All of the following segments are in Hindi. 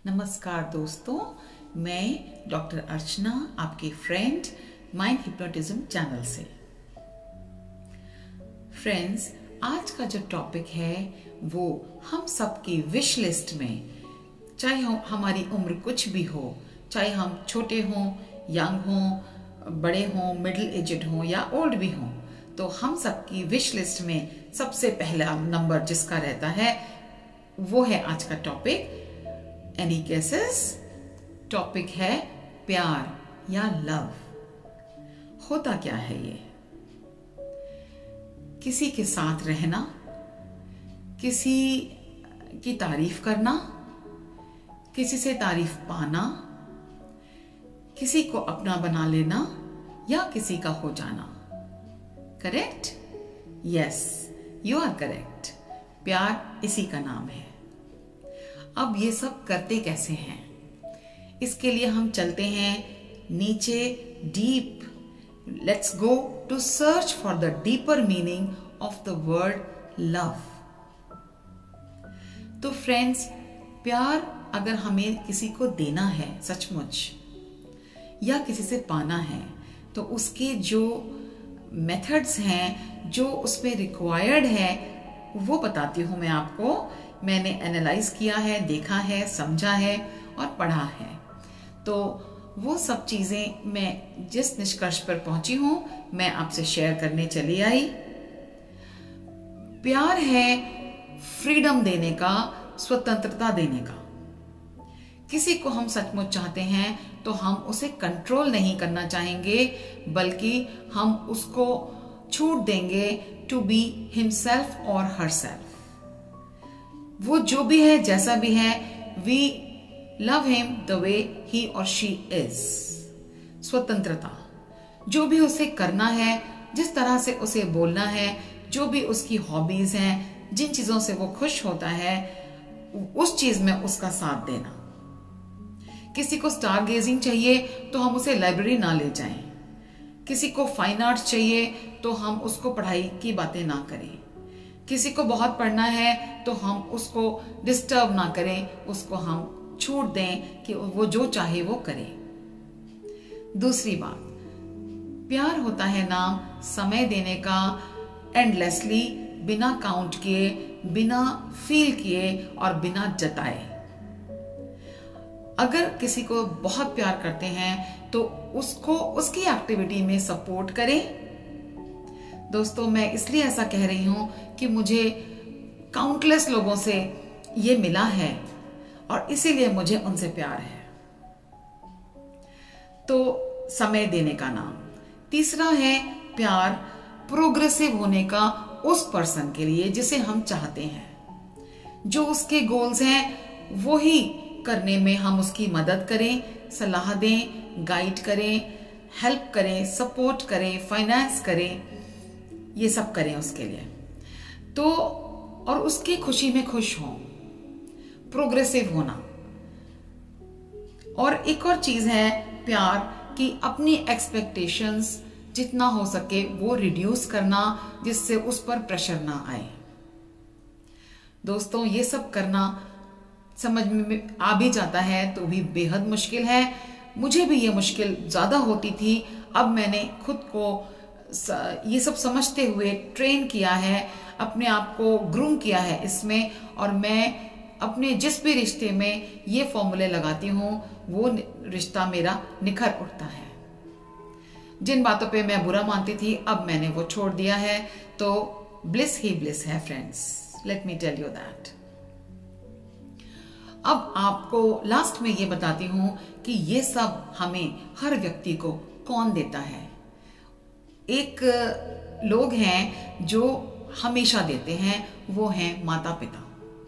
नमस्कार दोस्तों, मैं डॉक्टर अर्चना आपकी फ्रेंड माइंड हिप्नोटिज्म चैनल से। फ्रेंड्स, आज का जो टॉपिक है वो हम सबकी विश लिस्ट में, चाहे हमारी उम्र कुछ भी हो, चाहे हम छोटे हों, यंग हों, बड़े हों, मिडिल एजड हों या ओल्ड भी हों, तो हम सबकी विश लिस्ट में सबसे पहला नंबर जिसका रहता है वो है आज का टॉपिक। Any cases? टॉपिक है प्यार या लव। होता क्या है ये? किसी के साथ रहना, किसी की तारीफ करना, किसी से तारीफ पाना, किसी को अपना बना लेना या किसी का हो जाना। Correct? Yes, you are correct. प्यार इसी का नाम है। अब ये सब करते कैसे हैं? इसके लिए हम चलते हैं नीचे deep. Let's go to search for the deeper meaning of the word love. तो फ्रेंड्स, प्यार अगर हमें किसी को देना है सचमुच या किसी से पाना है, तो उसके जो मेथड्स हैं, जो उसमें रिक्वायर्ड है, वो बताती हूं मैं आपको। मैंने एनालाइज किया है, देखा है, समझा है और पढ़ा है। तो वो सब चीजें मैं जिस निष्कर्ष पर पहुंची हूं, मैं आपसे शेयर करने चली आई। प्यार है फ्रीडम देने का, स्वतंत्रता देने का। किसी को हम सचमुच चाहते हैं तो हम उसे कंट्रोल नहीं करना चाहेंगे, बल्कि हम उसको छूट देंगे टू बी हिमसेल्फ और हरसेल्फ। वो जो भी है, जैसा भी है, we love him the way he और शी इज। स्वतंत्रता, जो भी उसे करना है, जिस तरह से उसे बोलना है, जो भी उसकी हॉबीज हैं, जिन चीजों से वो खुश होता है, उस चीज में उसका साथ देना। किसी को स्टार गेजिंग चाहिए तो हम उसे लाइब्रेरी ना ले जाएं। किसी को फाइन आर्ट्स चाहिए तो हम उसको पढ़ाई की बातें ना करें। किसी को बहुत पढ़ना है तो हम उसको डिस्टर्ब ना करें, उसको हम छूट दें कि वो जो चाहे वो करे। दूसरी बात, प्यार होता है नाम समय देने का, एंडलेसली, बिना काउंट किए, बिना फील किए और बिना जताए। अगर किसी को बहुत प्यार करते हैं तो उसको उसकी एक्टिविटी में सपोर्ट करें। दोस्तों, मैं इसलिए ऐसा कह रही हूं कि मुझे काउंटलेस लोगों से ये मिला है और इसीलिए मुझे उनसे प्यार है। तो समय देने का नाम। तीसरा है प्यार प्रोग्रेसिव होने का उस पर्सन के लिए जिसे हम चाहते हैं। जो उसके गोल्स हैं वो ही करने में हम उसकी मदद करें, सलाह दें, गाइड करें, हेल्प करें, सपोर्ट करें, फाइनेंस करें, ये सब करें उसके लिए। तो और उसकी खुशी में खुश हों, प्रोग्रेसिव होना। और एक और चीज है प्यार की अपनी एक्सपेक्टेशंस जितना हो सके वो रिड्यूस करना, जिससे उस पर प्रेशर ना आए। दोस्तों, ये सब करना समझ में आ भी जाता है तो भी बेहद मुश्किल है। मुझे भी ये मुश्किल ज्यादा होती थी। अब मैंने खुद को ये सब समझते हुए ट्रेन किया है, अपने आप को ग्रूम किया है इसमें, और मैं अपने जिस भी रिश्ते में ये फॉर्मूले लगाती हूँ वो रिश्ता मेरा निखर उठता है। जिन बातों पे मैं बुरा मानती थी, अब मैंने वो छोड़ दिया है। तो ब्लिस ही ब्लिस है friends, let me tell you that. अब आपको लास्ट में ये बताती हूं कि ये सब हमें, हर व्यक्ति को कौन देता है। एक लोग हैं जो हमेशा देते हैं, वो हैं माता पिता।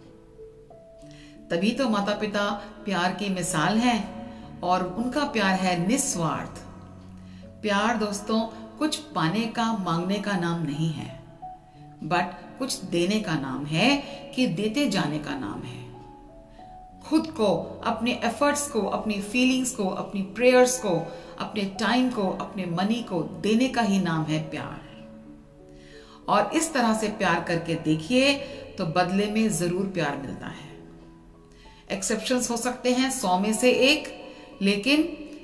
तभी तो माता पिता प्यार की मिसाल हैं और उनका प्यार है निस्वार्थ। प्यार दोस्तों कुछ पाने का, मांगने का नाम नहीं है, बट कुछ देने का नाम है, कि देते जाने का नाम है। खुद को, अपने एफर्ट्स को, अपनी फीलिंग्स को, अपनी प्रेयर्स को, अपने टाइम को, अपने मनी को देने का ही नाम है प्यार। और इस तरह से प्यार करके देखिए तो बदले में जरूर प्यार मिलता है। एक्सेप्शंस हो सकते हैं 100 में से एक, लेकिन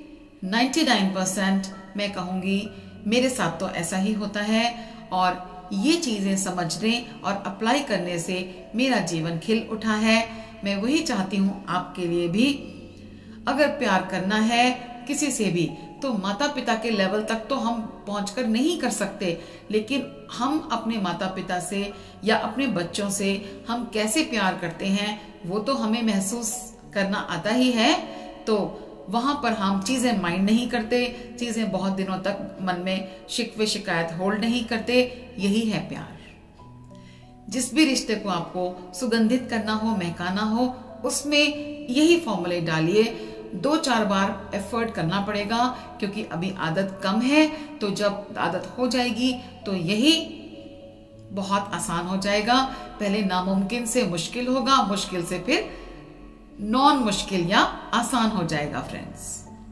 99% मैं कहूंगी मेरे साथ तो ऐसा ही होता है। और ये चीजें समझने और अप्लाई करने से मेरा जीवन खिल उठा है। मैं वही चाहती हूँ आपके लिए भी। अगर प्यार करना है किसी से भी तो माता पिता के लेवल तक तो हम पहुंचकर नहीं कर सकते, लेकिन हम अपने माता पिता से या अपने बच्चों से हम कैसे प्यार करते हैं वो तो हमें महसूस करना आता ही है। तो वहां पर हम चीजें माइंड नहीं करते, चीजें बहुत दिनों तक मन में शिकवे शिकायत होल्ड नहीं करते। यही है प्यार। जिस भी रिश्ते को आपको सुगंधित करना हो, महकाना हो, उसमें यही फॉर्मूले डालिए। 2-4 बार एफर्ट करना पड़ेगा क्योंकि अभी आदत कम है, तो जब आदत हो जाएगी तो यही बहुत आसान हो जाएगा। पहले नामुमकिन से मुश्किल होगा, मुश्किल से फिर नॉन मुश्किल या आसान हो जाएगा। फ्रेंड्स,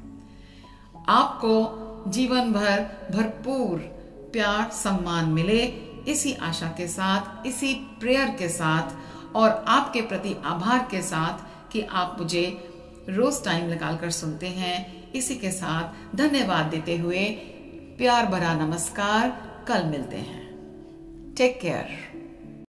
आपको जीवन भर भरपूर प्यार सम्मान मिले, इसी आशा के साथ, इसी प्रेयर के साथ और आपके प्रति आभार के साथ कि आप मुझे रोज टाइम निकालकर सुनते हैं। इसी के साथ धन्यवाद देते हुए प्यार भरा नमस्कार। कल मिलते हैं। Take care.